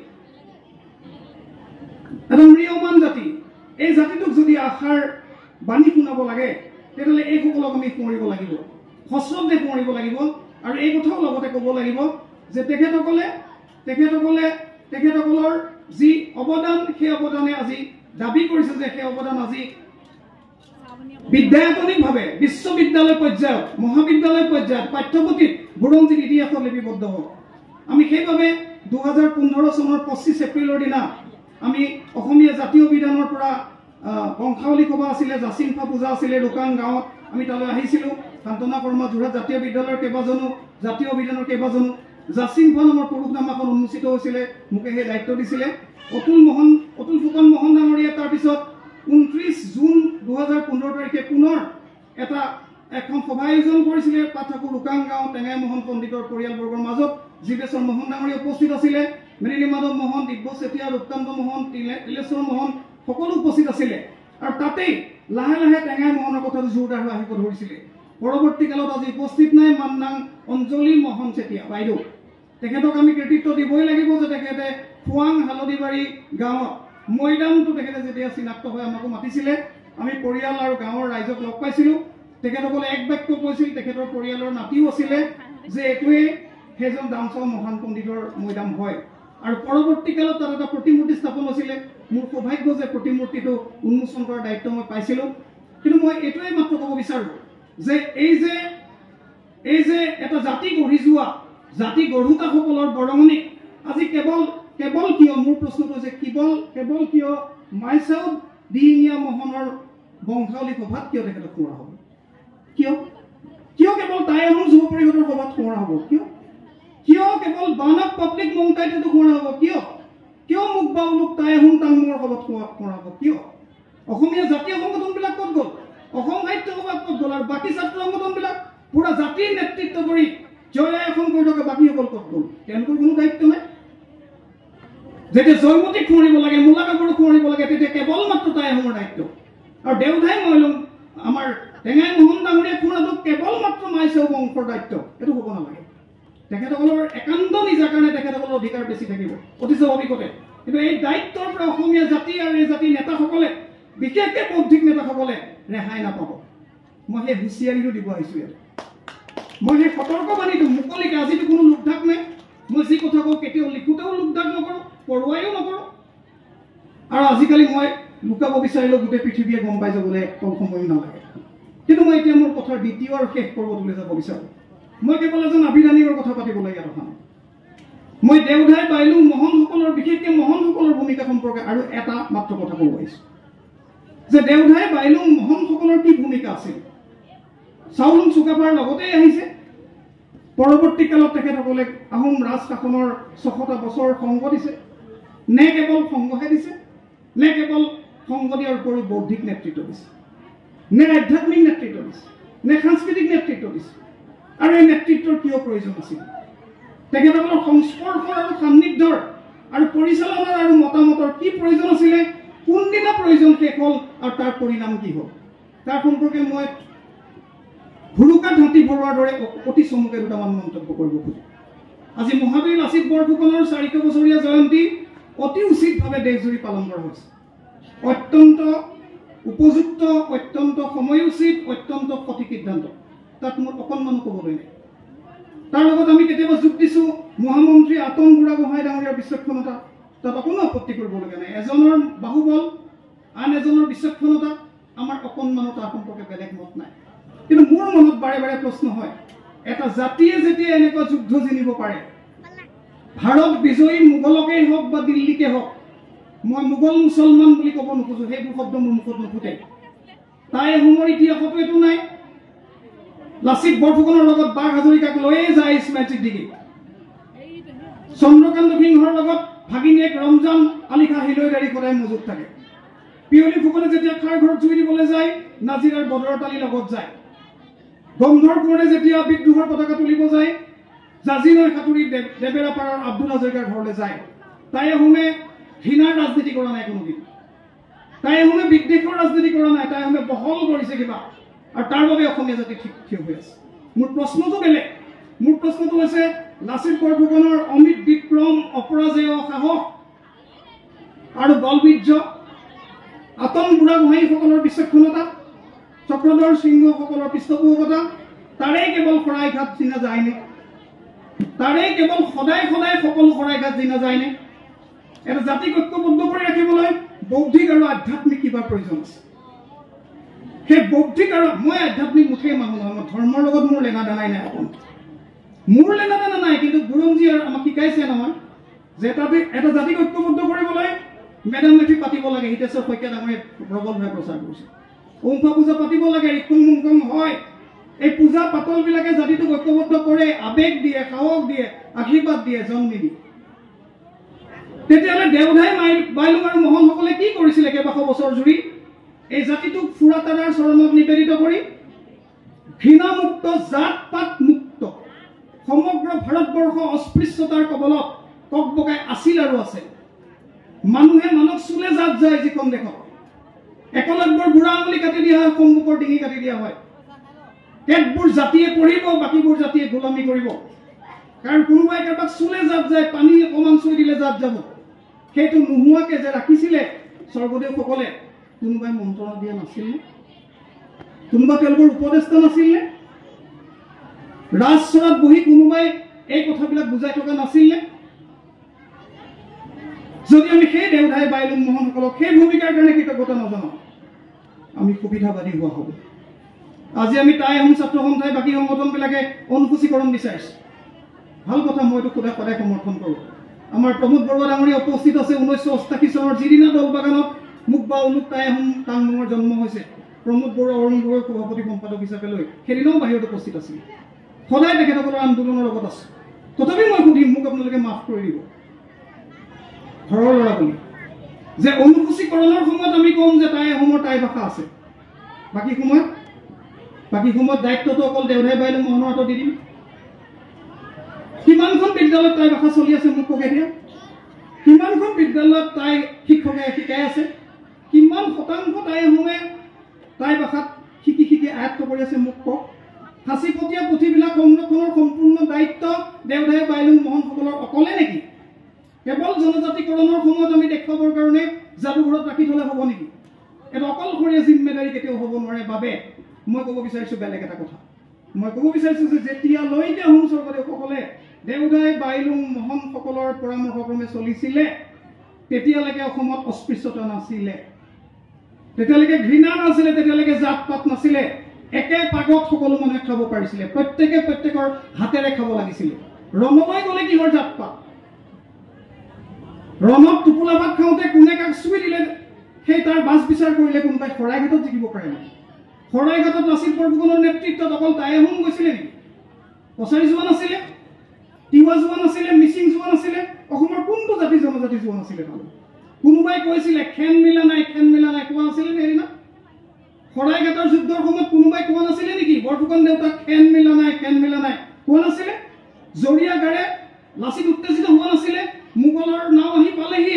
এটা ম্ৰিয়মান জাতি, এই জাতিটোক যদি আশাৰ বাণী শুনাব লাগে, তেতিয়াহ'লে এইসকলক আমি সোঁৱৰিব লাগিব। সশ্ৰদ্ধে সোঁৱৰিব লাগিব আৰু এই কথাও লগতে ক'ব লাগিব যে তেখেতসকলে তেখেতসকলে তেখেতসকলৰ যি অৱদান সেই অৱদানে আজি দাবী কৰিছে যে সেই অৱদান আজি বিদ্যায়তনিকভাৱে বিশ্ববিদ্যালয় পৰ্যায়ত মহাবিদ্যালয় পৰ্যায়ত পাঠ্যপুথিত বুৰঞ্জীত ইতিহাসত লিপিবদ্ধ হ'ব। আমি সেইভাৱে দুহেজাৰ পোন্ধৰ চনৰ পঁচিছ এপ্ৰিলৰ দিনা আমি অসমীয়া জাতীয় বিধানৰ পৰা বংশাৱলী সভা আছিলে, জাচিংফা পূজা আছিলে ৰুকাং গাঁৱত, আমি তালৈ আহিছিলোঁ। সান্তনা কৰ্মা যোৰহাট জাতীয় বিদ্যালয়ৰ কেইবাজনো জাতীয় বিধানৰ কেইবাজনো জাচিংফা নামৰ পুৰুষ নামাখন উন্মোচিত হৈছিলে, মোকে সেই দায়িত্ব দিছিলে অতুল মোহন অতুল ফুকন মোহন ডাঙৰীয়া। তাৰপিছত ঊনত্ৰিছ জুন দুহেজাৰ পোন্ধৰ তাৰিখে পুনৰ এটা এখন সভা আয়োজন কৰিছিলে পাঠাকু ৰুকাং গাঁও টেঙাই মোহন পণ্ডিতৰ পৰিয়ালবৰ্গৰ মাজত। জীৱেশ্বৰ মোহন ডাঙৰীয়া উপস্থিত আছিলে, মৃণালী মাধৱ মোহন, দিব্য চেতিয়া, ৰূপকান্ত মোহন, তিলেশ্বৰ মোহন সকলো উপস্থিত আছিলে। আৰু তাতেই লাহে লাহে টেঙাই মোহনৰ কথাটো জোৰদাৰ হৈ আহিব ধৰিছিলে। পৰৱৰ্তী কালত আজি উপস্থিত নাই মান্নাং অঞ্জলি মোহন চেতিয়া বাইদেউ, তেখেতক আমি কৃতিত্ব দিবই লাগিব যে তেখেতে ফুৱাং হালদিবাৰী গাঁৱত মৈদামটো তেখেতে যেতিয়া চিনাক্ত হৈ আমাকো মাতিছিলে, আমি পৰিয়াল আৰু গাঁৱৰ ৰাইজক লগ পাইছিলোঁ। তেখেতসকলে এক বাক্য কৈছিল, তেখেতৰ পৰিয়ালৰ নাতিও আছিলে, যে এইটোৱেই সেইজন দামচৰ মহান পণ্ডিতৰ মৈদাম হয়। আৰু পৰৱৰ্তী কালত তাত এটা প্ৰতিমূৰ্তি স্থাপন হৈছিলে। মোৰ সৌভাগ্য যে প্ৰতিমূৰ্তিটো উন্মোচন কৰাৰ দায়িত্ব মই পাইছিলোঁ। কিন্তু মই এইটোৱে মাত্ৰ ক'ব বিচাৰোঁ যে এই যে এই যে এটা জাতি গঢ়ি যোৱা জাতি গঢ়োতাসকলৰ বৰঙণিক আজি কেৱল কেৱল কিয় মোৰ প্ৰশ্নটো হৈছে কেৱল কেৱল কিয় মাইচাউদ দিহিঙীয়া মোহনৰ বংশাৱলী সভাত কিয় তেখেতক সোঁৱৰা হ'ব? কিয় কিয় কেৱল টাই আহোম যুৱ পৰিষদৰ সভাত সোঁৱৰা হ'ব? কিয় কিয় কেৱল বানক পাব্লিক মংকাইটো সোঁৱৰা হ'ব? কিয় কিয় মোক বাউলুক টাই আহোম টাংমৰ সভাত সোঁৱৰা হ'ব? কিয় অসমীয়া জাতীয় সংগঠনবিলাক ক'ত গ'ল? অসম সাহিত্য সভাত ক'ত গ'ল? আৰু বাকী ছাত্ৰ সংগঠনবিলাক পুৰা জাতিৰ নেতৃত্ব কৰি জয় এখন কৰি থকা বাকীসকল ক'ত গ'ল? তেওঁলোকৰ কোনো দায়িত্ব নাই। যেতিয়া জয়মতীক সোঁৱৰিব লাগে, মূলা কাপোৰক সোঁৱৰিব লাগে, তেতিয়া কেৱল মাত্ৰ টাই আহোমৰ দায়িত্ব। আৰু দেওধাই মইলং আমাৰ টেঙাই মোহন ডাঙৰীয়াক সোঁৱৰাটো কেৱল মাত্ৰ মাইচাউ বংশৰ দায়িত্ব, এইটো হ'ব নালাগে। তেখেতসকলৰ একান্ত নিজা কাৰণে তেখেতসকলৰ অধিকাৰ বেছি থাকিব অতি স্বাভাৱিকতে। কিন্তু এই দায়িত্বৰ পৰা অসমীয়া জাতি আৰু এই জাতিৰ নেতাসকলে বিশেষকৈ বৌদ্ধিক নেতাসকলে ৰেহাই নাপাব। মই সেই হুঁচিয়াৰীটো দিব আহিছোঁ ইয়াত। মই সেই সতৰ্কবাণীটো মুকলিকে, আজিতো কোনো লোকঢাক নাই। মই যি কথা কওঁ কেতিয়াও লিখোঁতেও লোকঢাক নকৰোঁ, পঢ়ুৱাইও নকৰোঁ। আৰু আজিকালি মই লুকাব বিচাৰিলেও গোটেই পৃথিৱীয়ে গম পাই যাবলৈ কম সময়ো নালাগে। কিন্তু মই এতিয়া মোৰ কথাৰ দ্বিতীয় আৰু শেষ পৰ্বটোলৈ যাব বিচাৰোঁ। মই কেৱল এজন আভিধানিকৰ কথা পাতিবলৈ ইয়াত অহা নাই। মই দেওধাই বাইলুং মহনসকলৰ বিশেষকৈ মহনসকলৰ ভূমিকা সম্পৰ্কে আৰু এটা মাত্ৰ কথা ক'ব আহিছোঁ যে দেওধাই বাইলুং মহনসকলৰ কি ভূমিকা আছিল। চাউলুং চুকাফাৰ লগতেই আহিছে। পৰৱৰ্তী কালত তেখেতসকলে আহোম ৰাজ শাসনৰ ছশটা বছৰ সংগ দিছে। নে কেৱল সংগহে দিছে, নে কেৱল সংগ দিয়াৰ উপৰিও বৌদ্ধিক নেতৃত্ব দিছে, নে আধ্যাত্মিক নেতৃত্ব দিছে, নে সাংস্কৃতিক নেতৃত্ব দিছে? আৰু এই নেতৃত্বৰ কিয় প্ৰয়োজন আছিল? তেখেতসকলৰ সংস্পৰ্শৰ আৰু সান্নিধ্যৰ আৰু পৰিচালনাৰ আৰু মতামতৰ কি প্ৰয়োজন আছিলে? কোনদিনা প্ৰয়োজন শেষ হ'ল আৰু তাৰ পৰিণাম কি হ'ল? তাৰ সম্পৰ্কে মই ভুৰুকা ধাঁতি ভৰোৱাৰ দৰে অতি চমুকে দুটামান মন্তব্য কৰিব খোজোঁ। আজি মহাবীৰ লাচিত বৰফুকনৰ চাৰিশ বছৰীয়া জয়ন্তী অতি উচিতভাৱে দেশজুৰি পালন কৰা হৈছে। অত্যন্ত উপযুক্ত, অত্যন্ত সময়োচিত, অত্যন্ত সঠিক সিদ্ধান্ত। তাত মোৰ অকণমানো ক'বলৈ নাই। তাৰ লগত আমি কেতিয়াবা যোগ দিছোঁ মহামন্ত্ৰী আতন বুঢ়াগোহাঁই ডাঙৰীয়াৰ বিচক্ষণতা, তাত অকণো আপত্তি কৰিবলগীয়া নাই। এজনৰ বাহুবল, আন এজনৰ বিচক্ষণতা, আমাৰ অকণমানো তাৰ সম্পৰ্কে বেলেগ মত নাই। কিন্তু মোৰ মনত বাৰে বাৰে প্ৰশ্ন হয়, এটা জাতিয়ে যেতিয়া এনেকুৱা যুদ্ধ জিনিব পাৰে, ভাৰত বিজয়ী মোগলকেই হওক বা দিল্লীকে হওক, মই মোগল মুছলমান বুলি ক'ব নোখোজোঁ, সেইবোৰ শব্দ মোৰ মুখত নুফুটে। টাই আহোমৰ ইতিহাসতো এইটো নাই। লাচিত বৰফুকনৰ লগত বাঘ হাজৰিকাক লৈয়ে যায় স্মৃতিক দিঘি। চন্দ্ৰকান্ত সিংহৰ লগত ভাগিনীয়েক ৰমজান আলী খাঁ হিলৈদাৰী সদায় মজুত থাকে। পিয়লি ফুকনে যেতিয়া খাৰ ঘৰত জুই দিবলৈ যায়, নাজিৰাৰ বদৰত আলী লগত যায়। গন্ধৰ কোঁৱৰে যেতিয়া বিদ্ৰোহৰ পতাকা তুলিব যায়, জাজি নৈ সাঁতুৰি দেবেৰাপাৰৰ আব্দুল হাজৰিকাৰ ঘৰলৈ যায়। টাই আহোমে ঘৃণাৰ ৰাজনীতি কৰা নাই কোনোদিন। টাই আহোমে বিদ্বেষৰ ৰাজনীতি কৰা নাই। টাই আহোমে বহল কৰিছে কিবা, আৰু তাৰ বাবে অসমীয়া জাতি ঠিক থিয় হৈ আছে। মোৰ প্ৰশ্নটো বেলেগ। মোৰ প্ৰশ্নটো হৈছে লাচিত বৰফুকনৰ অমিত বিক্ৰম, অপৰাজেয় সাহস আৰু বলবীৰ্য, আতন বুঢ়াগোহাঁইসকলৰ বিচক্ষণতা, চক্ৰধৰ সিংহসকলৰ পৃষ্ঠপোষকতা, তাৰে কেৱল শৰাইঘাট চিনা যায়নে? তাৰে কেৱল সদায় সদায় সকলো শৰাইঘাট চিনা যায়নে? এটা জাতিক ঐক্যবদ্ধ কৰি ৰাখিবলৈ বৌদ্ধিক আৰু আধ্যাত্মিক কিবা প্ৰয়োজন আছে। সেই বৌদ্ধিক আৰু মই আধ্যাত্মিক মুঠেই মানুহ নহয়, মই ধৰ্মৰ লগত মোৰ লেনা দেনাই নাই। অকণ মোৰ লেনা দেনা নাই, কিন্তু বুৰঞ্জীয়ে আমাক শিকাইছে নহয় যে তাতে এটা জাতিক ঐক্যবদ্ধ কৰিবলৈ মেডাম মেফি পাতিব লাগে। হিতেশ্বৰ শইকীয়া ডাঙৰীয়ে প্ৰবলভাৱে প্ৰচাৰ কৰিছে। ওমফা পূজা পাতিব লাগে, ৰিকুম মুংকম হয়। এই পূজা পাতলবিলাকে জাতিটোক ঐক্যবদ্ধ কৰে, আৱেগ দিয়ে, সাহস দিয়ে, আশীৰ্বাদ দিয়ে, জন্ম নিদিয়ে। তেতিয়াহ'লে দেওধাই বাইলুং আৰু মহনসকলে কি কৰিছিলে কেইবাশ বছৰ জুৰি? এই জাতিটোক ফুৰাতাৰাৰ চৰণত নিবেদিত কৰি ঘৃণামুক্ত, জাত পাত মুক্ত সমগ্ৰ ভাৰতবৰ্ষ অস্পৃশ্যতাৰ কবলত ককবকাই আছিল আৰু আছে। মানুহে মানুহক চুলে জাত যায় যিখন দেশত। একলব্যৰ বুঢ়া আঙুলি কাটি দিয়া হয়, সম্মুখৰ ডিঙি কাটি দিয়া হয়। কেতবোৰ জাতিয়ে পঢ়িব, বাকীবোৰ জাতিয়ে গোলামী কৰিব। কাৰণ কোনোবাই কাৰোবাক চুলে জাত যায়, পানী অকণমান চুই দিলে জাত যাব। সেইটো নোহোৱাকে যে ৰাখিছিলে স্বৰ্গদেউসকলে, কোনোবাই মন্ত্ৰণা দিয়া নাছিলনে? কোনোবা তেওঁলোকৰ উপদেষ্টা নাছিলনে? ৰাজচৰাত বহি কোনোবাই এই কথাবিলাক বুজাই থকা নাছিলনে? যদি আমি সেই দেওধাই বাইলুং মহনসকলক সেই ভূমিকাৰ কাৰণে কৃতজ্ঞতা নজনাওঁ, আমি সুবিধাবাদী হোৱা হ'ব। আজি আমি টাই আহোম ছাত্ৰ সন্থাই বাকী সংগঠনবিলাকে অনুসূচীকৰণ বিচাৰিছে। ভাল কথা, মইতো সদায় সদায় সমৰ্থন কৰোঁ। আমাৰ প্ৰমোদ বৰুৱা ডাঙৰীয়া উপস্থিত আছে। ঊনৈছশ অষ্টাশী চনৰ যিদিনা দলবাগানত মোক বা অনুক টাই আহোম টাংমুঙৰ জন্ম হৈছে, প্ৰমোদ বৰুৱা অৰুণ বৰুৱাৰ সভাপতি সম্পাদক হিচাপে লৈ সেইদিনাও বাহিৰত উপস্থিত আছিল। সদায় তেখেতসকলৰ আন্দোলনৰ লগত আছে। তথাপি মই সুধিম, মোক আপোনালোকে মাফ কৰি দিব ঘৰৰ ল'ৰা বুলি, যে অনুসূচীকৰণৰ সময়ত আমি কম যে টাই আহোমৰ টাই ভাষা আছে, বাকী সময়ত বাকী সময়ত দায়িত্বটো অকল দেওধাই বাইলুং মহনৰ হাতত দি দিম। কিমানখন বিদ্যালয়ত টাই ভাষা চলি আছে মোক কওক এতিয়া? কিমানখন বিদ্যালয়ত টাই শিক্ষকে শিকাই আছে? কিমান শতাংশ টাই আহোমে টাই ভাষাত শিকি শিকি আয়ত্ব কৰি আছে মোক কওক? সাঁচিপতীয়া পুথিবিলাক সংৰক্ষণৰ সম্পূৰ্ণ দায়িত্ব দেওধাই বাইলুং মহনসকলৰ অকলে নেকি? কেৱল জনজাতিকৰণৰ সময়ত আমি দেখুৱাবৰ কাৰণে যাদুঘৰত ৰাখি থলে হ'ব নেকি? এটা অকলশৰীয়া জিম্মেদাৰী কেতিয়াও হ'ব নোৱাৰে বাবে মই ক'ব বিচাৰিছোঁ বেলেগ এটা কথা। মই ক'ব বিচাৰিছোঁ যে যেতিয়ালৈকে আহোম স্বৰ্গদেউসকলে দেওধাই বাইলুং মহনসকলৰ পৰামৰ্শক্ৰমে চলিছিলে, তেতিয়ালৈকে অসমত অস্পৃশ্যতা নাছিলে, তেতিয়ালৈকে ঘৃণা নাছিলে, তেতিয়ালৈকে জাত পাত নাছিলে। একে পাগত সকলো মানুহে খাব পাৰিছিলে, প্ৰত্যেকে প্ৰত্যেকৰ হাতেৰে খাব লাগিছিলে। ৰণলৈ গ'লে কিহৰ জাত পাত? ৰণত টোপোলা ভাত খাওঁতে কোনে কাক চুই দিলে সেই তাৰ বাছ বিচাৰ কৰিলে কোনোবাই শৰাইঘাটত জিকিব পাৰে নেকি? শৰাইঘাটত লাচিত বৰফুকনৰ নেতৃত্বত অকল টাই আহোম গৈছিলে নেকি? কছাৰী যোৱা নাছিলে, তিৱা যোৱা নাছিলে, মিচিং যোৱা নাছিলে? অসমৰ কোনটো জাতি জনজাতি যোৱা নাছিলে? তালৈ কোনোবাই কৈছিলে খেন মিলা নাই, খেন মিলা নাই কোৱা নাছিলে নে? হেৰিনা শৰাইঘাটৰ যুদ্ধৰ সময়ত কোনোবাই কোৱা নাছিলে নেকি বৰফুকন দেউতাক খেন মিলা নাই, খেন মিলা নাই কোৱা নাছিলে? জৰীয়া গাৰে লাচিত উত্তেজিত হোৱা নাছিলে? মোগলৰ নাও আহি পালেহি,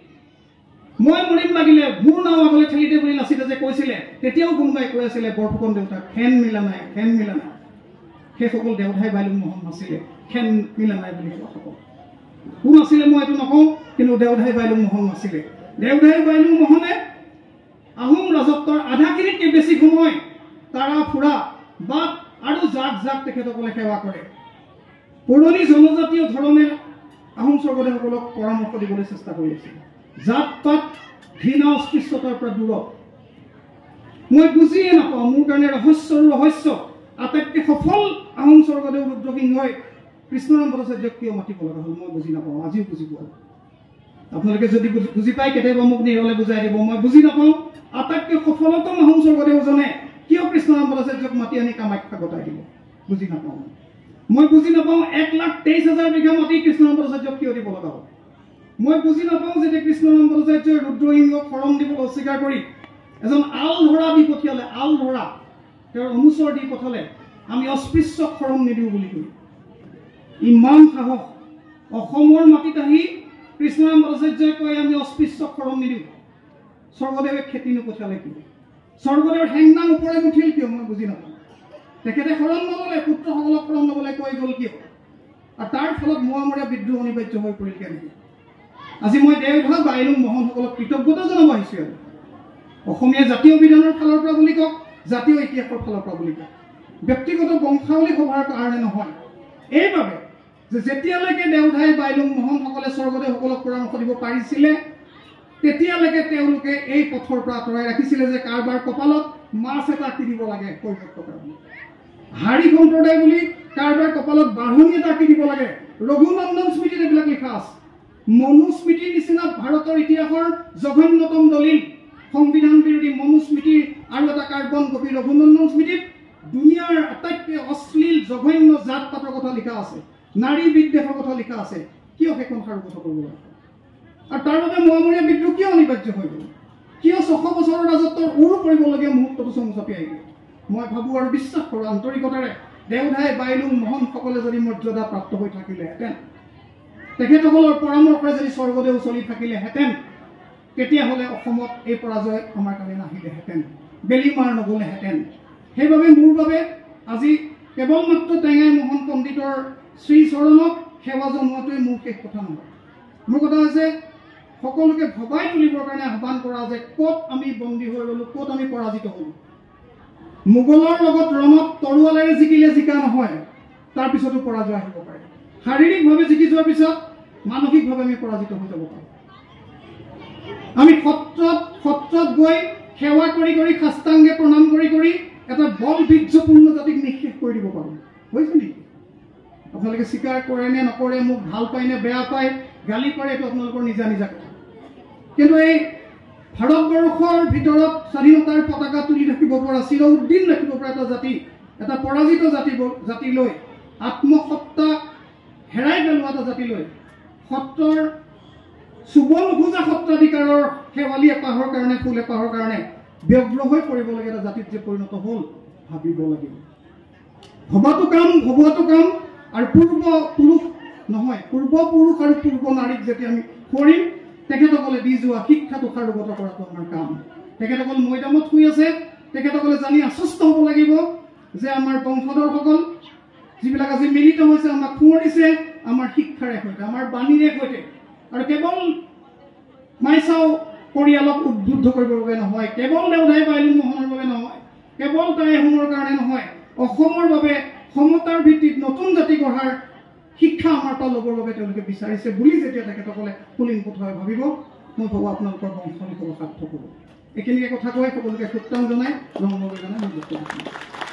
মই মৰিম লাগিলে মোৰ নাও আগলৈ ঠেলি দে বুলি লাচিতে যে কৈছিলে, তেতিয়াও কোনোবাই কৈ আছিলে বৰফুকন দেউতাক খেন মিলা নাই, খেন মিলা নাই। সেইসকল দেওধাই বাইলুং মহন নাছিলে, খেন মিলা নাই বুলি কোৱা সকল কোন আছিলে মই এইটো নকওঁ, কিন্তু দেওধাই বাইলুং মহন নাছিলে। দেওধাই বাইলুং মহনে আহোম ৰাজত্বৰ আধাখিনিতকৈ বেছি সময় তাৰা ফুৰা বাট আৰু জাক জাক তেখেতসকলে সেৱা কৰে। পুৰণি জনজাতীয় ধৰণে আহোম স্বৰ্গদেউসকলক পৰামৰ্শ দিবলৈ চেষ্টা কৰি আছিল, জাত পাত ঘৃণা অস্পৃশ্যতাৰ পৰা দূৰত। মই বুজিয়ে নাপাওঁ, মোৰ কাৰণে ৰহস্যৰ ৰহস্য আটাইতকৈ সফল আহোম স্বৰ্গদেউ ৰুদ্ৰসিংহই কৃষ্ণৰাম ভট্টাচাৰ্যক কিয় মাতিব লগা হ'ল, মই বুজি নাপাওঁ, আজিও বুজি পোৱা। আপোনালোকে যদি বুজি পায় কেতিয়াবা মোক নিৰলে বুজাই দিব। মই বুজি নাপাওঁ আটাইতকৈ সফলতম আহোম স্বৰ্গদেউজনে কিয় কৃষ্ণৰাম ভট্টাচাৰ্যক মাতি আনি কামাখ্যা গতাই দিব, বুজি নাপাওঁ। মই বুজি নাপাওঁ এক লাখ তেইছ হাজাৰ বিঘা মাটি কৃষ্ণৰাম ভট্টাচাৰ্যক কিয় দিব লগা হ'ল। মই বুজি নাপাওঁ যে কৃষ্ণৰাম ভট্টাচাৰ্যই ৰুদ্ৰসিংহক শৰণ দিবলৈ অস্বীকাৰ কৰি এজন আল ধৰা দি পঠিয়ালে, আল ধৰা তেওঁৰ অনুচৰ দি পঠালে, আমি অস্পৃশ্যক শৰণ নিদিওঁ বুলি কৈ। ইমান সাহস! অসমৰ মাটিত আহি কৃষ্ণৰাম ভট্টাচাৰ্যই কয় আমি অস্পৃশ্যক শৰণ নিদিওঁ। স্বৰ্গদেৱে খেতি নপঠিয়ালে কিয়? স্বৰ্গদেৱৰ হেংদাং ওপৰে উঠিল কিয়? মই বুজি নাপাওঁ। তেখেতে শৰণ নল'লে, পুত্ৰসকলক শৰণ ল'বলৈ কৈ গ'ল কিয়? আৰু তাৰ ফলত মোৱামৰীয়া বিদ্ৰোহ অনিবাৰ্য হৈ পৰিল কেনেকৈ? আজি মই দেওধাই বাইলুং মহনসকলক কৃতজ্ঞতা জনাব আহিছোঁ। আৰু অসমীয়া জাতীয় বিধানৰ ফালৰ পৰা বুলি কওক, জাতীয় ইতিহাসৰ ফালৰ পৰা বুলি কওক, ব্যক্তিগত বংশাৱলী সভাৰ কাৰণে নহয়। এইবাবে যে যেতিয়ালৈকে দেওধাই বাইলুং মহন্তসকলে স্বৰ্গদেউসকলক পৰামৰ্শ দিব পাৰিছিলে তেতিয়ালৈকে তেওঁলোকে এই পথৰ পৰা আঁতৰাই ৰাখিছিলে যে কাৰোবাৰ কপালত মাছ এটা কিনিব লাগে পৰিৱৰ্তন কাৰণে। হাৰি সম্প্ৰদায় বুলি কাৰোবাৰ কপালত বাঢ়নি এটা কিনিব লাগে। ৰঘুনন্দন স্মৃতিত এইবিলাক লিখা আছে। মনুস্মৃতিৰ নিচিনা ভাৰতৰ ইতিহাসৰ জঘন্যতম দলিল সংবিধান বিৰোধী মনুস্মৃতিৰ আৰু এটা কাৰ্বন কপি ৰঘুনন্দন স্মৃতিত দুনিয়াৰ আটাইতকৈ অশ্লীল জঘন্য জাত পাতৰ কথা লিখা আছে, নাৰী বিদ্বেষৰ কথা লিখা আছে। কিয় সেইখন সাৰোগত কৰিব লাগে? আৰু তাৰ বাবে মোৱামৰীয়া বিদ্ৰোহ কিয় অনিবাৰ্য হৈ গ'ল? কিয় ছশ বছৰৰ ৰাজত্বৰ উৰ পৰিবলগীয়া মুহূৰ্তটো চমু চাপি আহিল? মই ভাবোঁ আৰু বিশ্বাস কৰোঁ আন্তৰিকতাৰে দেওধাই বাইলুং মহন্তসকলে যদি মৰ্যাদা প্ৰাপ্ত হৈ থাকিলেহেঁতেন, তেখেতসকলৰ পৰামৰ্শৰে যদি স্বৰ্গদেউ চলি থাকিলেহেঁতেন, তেতিয়াহ'লে অসমত এই পৰাজয় আমাৰ কাৰণে নাহিলেহেঁতেন, বেলিমাৰ নগ'লেহেঁতেন। সেইবাবে মোৰ বাবে আজি কেৱল মাত্ৰ টেঙাই মোহন পণ্ডিতৰ শ্ৰীচৰণক সেৱা জনোৱাটোৱে মোৰ শেষ কথা নহয়। মোৰ কথা হৈছে সকলোকে ভবাই তুলিবৰ কাৰণে আহ্বান কৰা যে ক'ত আমি বন্দী হৈ ৰ'লোঁ, ক'ত আমি পৰাজিত হ'লোঁ। মোগলৰ লগত ৰণত তৰোৱালেৰে জিকিলে জিকা নহয়, তাৰপিছতো পৰাজয় আহিব পাৰে। শাৰীৰিকভাৱে জিকি যোৱাৰ পিছত মানসিকভাৱে আমি পৰাজিত হৈ যাব পাৰোঁ। আমি সত্ৰত সত্ৰত গৈ সেৱা কৰি কৰি সাষ্টাংগে প্ৰণাম কৰি কৰি এটা বল বীৰ্যপূৰ্ণ জাতিক নিঃশেষ কৰি দিব পাৰোঁ। হৈছে নেকি? আপোনালোকে স্বীকাৰ কৰে নে নকৰে, মোক ভাল পায় নে বেয়া পায়, গালি পাৰে, এইটো আপোনালোকৰ নিজা নিজা কথা। কিন্তু এই ভাৰতবৰ্ষৰ ভিতৰত স্বাধীনতাৰ পতাকা তুলি ৰাখিব পৰা, চিৰ উদ্দিন ৰাখিব পৰা এটা জাতি, এটা পৰাজিত জাতি জাতিলৈ, আত্মসত্তা হেৰাই পেলোৱা এটা জাতিলৈ, সত্ৰৰ চুব নোখোজা সত্ৰাধিকাৰৰ শেৱালি এপাহৰ কাৰণে, ফুল এপাহৰ কাৰণে ব্যগ্ৰ হৈ পৰিবলগীয়া এটা জাতিত যে পৰিণত হ'ল, ভাবিব লাগিব। ভবাটো কাম, ভবোৱাটো কাম, আৰু পূৰ্ব পুৰুষ নহয়, পূৰ্বপুৰুষ আৰু পূৰ্ব নাৰীক যেতিয়া আমি কৰিম, তেখেতসকলে দি যোৱা শিক্ষাটো সাৰোগত কৰাটো আমাৰ কাম। তেখেতসকল মৈদামত শুই আছে, তেখেতসকলে জানি আশ্বস্ত হ'ব লাগিব যে আমাৰ বংশধৰসকল যিবিলাক আজি মিলিত হৈছে, আমাক সোঁৱৰিছে আমাৰ শিক্ষাৰে সৈতে, আমাৰ বাণীৰে সৈতে। আৰু কেৱল মাইচাও পৰিয়ালক উদ্বুদ্ধ কৰিবৰ বাবে নহয়, কেৱল দেওধাই বাইলুং মোহনৰ বাবে নহয়, কেৱল টাই আহোমৰ কাৰণে নহয়, অসমৰ বাবে সমতাৰ ভিত্তিত নতুন জাতি গঢ়াৰ শিক্ষা আমাৰ পৰা ল'বৰ বাবে তেওঁলোকে বিচাৰিছে বুলি যেতিয়া তেখেতসকলে পুলিং পথুৱাই ভাবিব, মই ভাবোঁ আপোনালোকৰ বংশাৱলী সাৰ্থক হ'ব। এইখিনিকে কথা কৈ সকলোকে সত্যাং জনাই ৰংগলৈ জনাই মই বক্তব্য